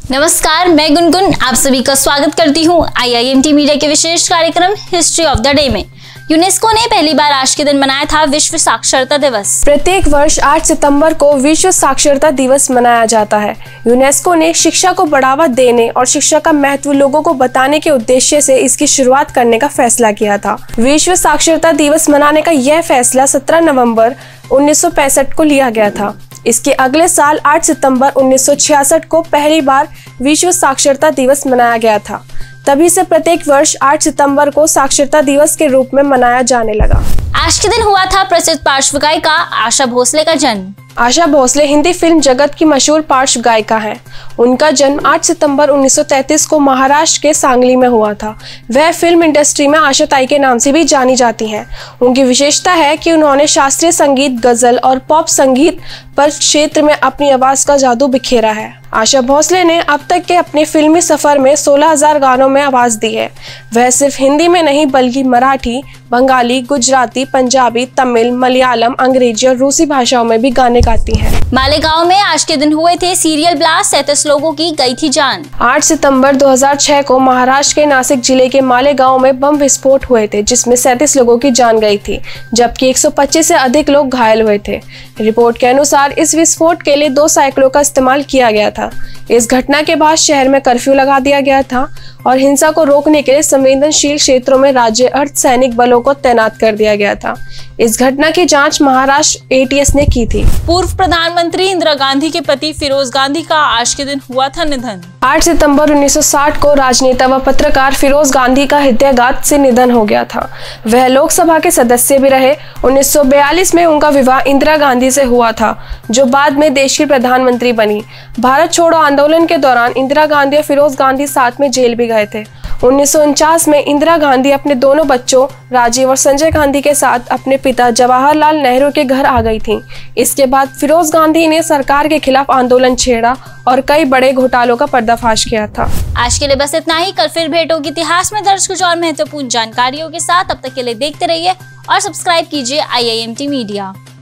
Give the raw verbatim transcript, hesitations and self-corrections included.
नमस्कार, मैं गुनगुन आप सभी का स्वागत करती हूँ I I M T media के विशेष कार्यक्रम हिस्ट्री ऑफ द डे में। यूनेस्को ने पहली बार आज के दिन मनाया था विश्व साक्षरता दिवस। प्रत्येक वर्ष आठ सितंबर को विश्व साक्षरता दिवस मनाया जाता है। यूनेस्को ने शिक्षा को बढ़ावा देने और शिक्षा का महत्व लोगों को बताने के उद्देश्य से इसकी शुरुआत करने का फैसला किया था। विश्व साक्षरता दिवस मनाने का यह फैसला सत्रह नवंबर उन्नीस सौ पैंसठ को लिया गया था। इसके अगले साल आठ सितंबर उन्नीस सौ छियासठ को पहली बार विश्व साक्षरता दिवस मनाया गया था। तभी से प्रत्येक वर्ष आठ सितंबर को साक्षरता दिवस के रूप में मनाया जाने लगा। आज के दिन हुआ था प्रसिद्ध पार्श्व गायिका आशा भोसले का जन्म। आशा भोसले हिंदी फिल्म जगत की मशहूर पार्श्व गायिका हैं। उनका जन्म आठ सितंबर उन्नीस सौ तैंतीस को महाराष्ट्र के सांगली में हुआ था। वह फिल्म इंडस्ट्री में आशा ताई के नाम से भी जानी जाती हैं। उनकी विशेषता है कि उन्होंने शास्त्रीय संगीत, गजल और पॉप संगीत पर क्षेत्र में अपनी आवाज का जादू बिखेरा है। आशा भोसले ने अब तक के अपने फिल्मी सफर में सोलह हज़ार गानों में आवाज दी है। वह सिर्फ हिंदी में नहीं बल्कि मराठी, बंगाली, गुजराती, पंजाबी, तमिल, मलयालम, अंग्रेजी और रूसी भाषाओं में भी गाने गाती हैं। मालेगांव में आज के दिन हुए थे सीरियल ब्लास्ट, सैंतीस लोगों की गई थी जान। आठ सितंबर दो हज़ार छह को महाराष्ट्र के नासिक जिले के मालेगांव में बम विस्फोट हुए थे, जिसमें सैंतीस लोगों की जान गई थी, जबकि एक सौ पच्चीस से अधिक लोग घायल हुए थे। रिपोर्ट के अनुसार इस विस्फोट के लिए दो साइकिलों का इस्तेमाल किया गया था। इस घटना के बाद शहर में कर्फ्यू लगा दिया गया था और हिंसा को रोकने के लिए संवेदनशील क्षेत्रों में राज्य अर्धसैनिक बलों को तैनात कर दिया गया था। इस घटना की जांच महाराष्ट्र ए टी एस ने की थी। पूर्व प्रधानमंत्री इंदिरा गांधी के पति फिरोज गांधी का आज के दिन हुआ था निधन। आठ सितंबर उन्नीस सौ साठ को राजनेता व पत्रकार फिरोज गांधी का हृदयाघात से निधन हो गया था। वह लोकसभा के सदस्य भी रहे। उन्नीस सौ बयालीस में उनका विवाह इंदिरा गांधी से हुआ था, जो बाद में देश की प्रधानमंत्री बनी। भारत छोड़ो आंदोलन के दौरान इंदिरा गांधी और फिरोज गांधी साथ में जेल भी गए थे। उन्नीस सौ उनचास में इंदिरा गांधी अपने दोनों बच्चों राजीव और संजय गांधी के साथ अपने पिता जवाहरलाल नेहरू के घर आ गई थीं। इसके बाद फिरोज गांधी ने सरकार के खिलाफ आंदोलन छेड़ा और कई बड़े घोटालों का पर्दाफाश किया था। आज के लिए बस इतना ही। कल फिर भेंट होगी इतिहास में दर्ज कुछ और महत्वपूर्ण जानकारियों के साथ। तब तक के लिए देखते रहिए और सब्सक्राइब कीजिए I I M T media.